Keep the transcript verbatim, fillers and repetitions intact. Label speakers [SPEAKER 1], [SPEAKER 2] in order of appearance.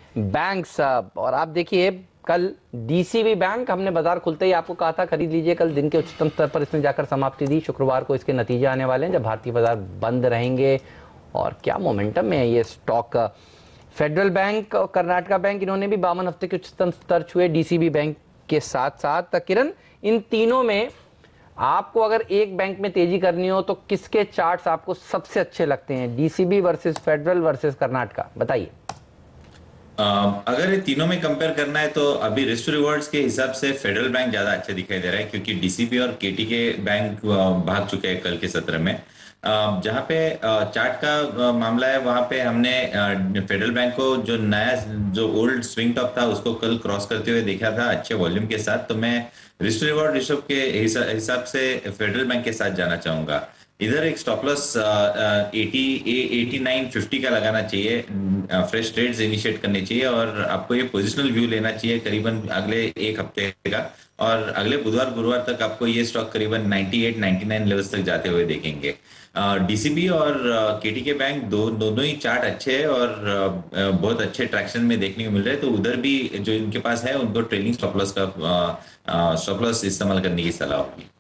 [SPEAKER 1] Banks. और आप देखिए कल डीसीबी बैंक, हमने बाजार खुलते ही आपको कहा था खरीद लीजिए, कल दिन के उच्चतम स्तर पर इसने जाकर समाप्ति दी। शुक्रवार को इसके नतीजे आने वाले हैं जब भारतीय बाजार बंद रहेंगे। और क्या मोमेंटम में है ये स्टॉक। फेडरल बैंक और कर्नाटका बैंक, इन्होंने भी बावन हफ्ते के उच्चतम स्तर छुए डीसीबी बैंक के साथ साथ। किरण, इन तीनों में आपको अगर एक बैंक में तेजी करनी हो तो किसके चार्ट्स आपको सबसे अच्छे लगते हैं? DCB versus Federal versus Karnataka, बताइए।
[SPEAKER 2] अगर ये तीनों में कंपेयर करना है तो अभी रिस्क टू रिवॉर्ड्स के हिसाब से फेडरल बैंक ज्यादा अच्छा दिखाई दे रहा है, क्योंकि डीसीबी और केटी के बैंक भाग चुके हैं कल के सत्र में। जहां पे चार्ट का मामला है वहां पे हमने फेडरल बैंक को जो नया जो ओल्ड स्विंग टॉप था उसको कल क्रॉस करते हुए देखा था अच्छे वॉल्यूम के साथ। तो मैं रिस्क टू रिवॉर्ड रिशव के हिसाब से फेडरल बैंक के साथ जाना चाहूंगा। इधर एक stop loss at at nine fifty का लगाना चाहिए, फ्रेश ट्रेड्स इनिशिएट करने चाहिए और आपको ये पोजिशनल व्यू लेना चाहिए करीबन अगले एक हफ्ते का। और अगले बुधवार गुरुवार तक आपको ये स्टॉक करीबन ninety eight ninety nine levels तक जाते हुए देखेंगे। डीसीबी और केटी के बैंक दो दोनों ही चार्ट अच्छे हैं और uh, बहुत अच्छे ट्रैक्शन में देखने को मिल रहे हैं। तो उधर भी जो इनके पास है उनको ट्रेलिंग स्टॉप लॉस का स्टॉप लॉस इस्तेमाल करने की सलाह होगी।